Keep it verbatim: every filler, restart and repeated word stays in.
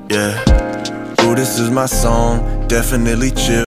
Yeah. Ooh, this is my song, definitely chill.